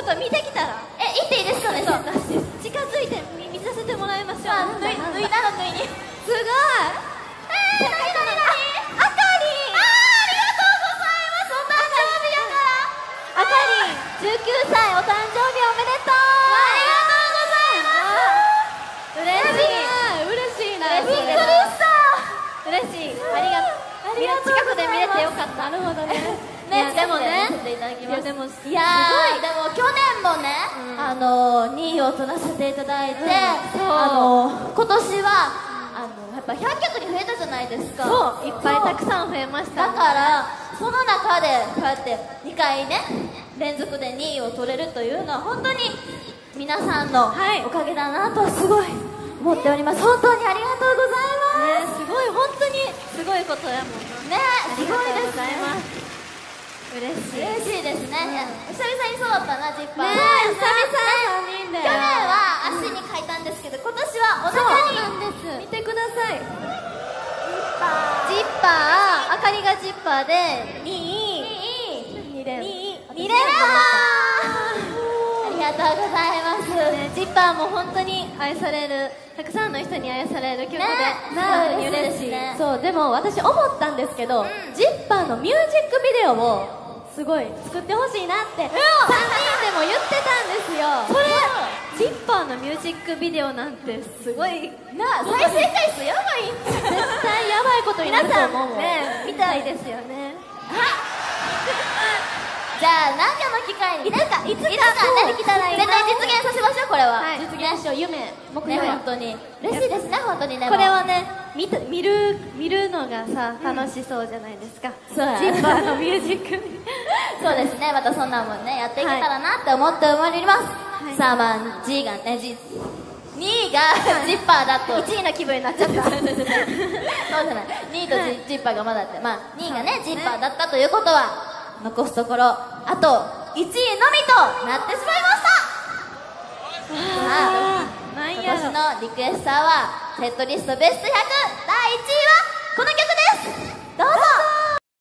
っと見てきたら。 行っていいですかね。 近づいて見させてもらいましょう。 脱いだの脱いに。 すごい。 何あかりん。ありがとうございます。お誕生日やから。 あかりん、19歳お誕生日おめでとう。嬉しいな。 びっくりした。 嬉しい。ありがとう。近くで見れてよかった。なるほどね。でもね、いやでも去年もね、2位を取らせていただいて、今年はやっぱ100脚に増えたじゃないですか。 そう、いっぱいたくさん増えました。 だからその中でこうやって2回ね連続で2位を取れるというのは本当に皆さんのおかげだなとすごい思っております。本当にありがとうございます。 すごい、本当にすごいことやもんね。すごいですね。 嬉しいですね。久々に揃ったな、ジッパー。 ねえ、久々3人で。 去年は足に書いたんですけど、今年はお腹に。 そうなんです。見てください。 ジッパー。 あかりがジッパーで2位連覇。 ありがとうございます。 ジッパーも本当に愛される、たくさんの人に愛される曲で、本当に嬉しい。そう、でも私思ったんですけど、ジッパーのミュージックビデオをすごい作ってほしいなって3人でも言ってたんですよ。それジッパーのミュージックビデオなんてすごい再生回数やばい。 絶対やばいことになると思うもん。ね、見たいですよね。 じゃあ何かの機会にいつかできたらいいな。絶対実現させましょう。これは実現しよう。夢、目標ね。本当に嬉しいですね。本当にね。 これをね見るのがさ楽しそうじゃないですか。ジッパーのミュージック。 そうですね。またそんなもんねやっていけたらなって思っております。さあまあ G がね2位がジッパーだと 1位の気分になっちゃった。 そうじゃない。2位とジッパーがまだって、まあ2位がねジッパーだったということは残すところあと1位のみとなってしまいました。今年のリクエスターはセットリストベスト100第1位はこの曲です。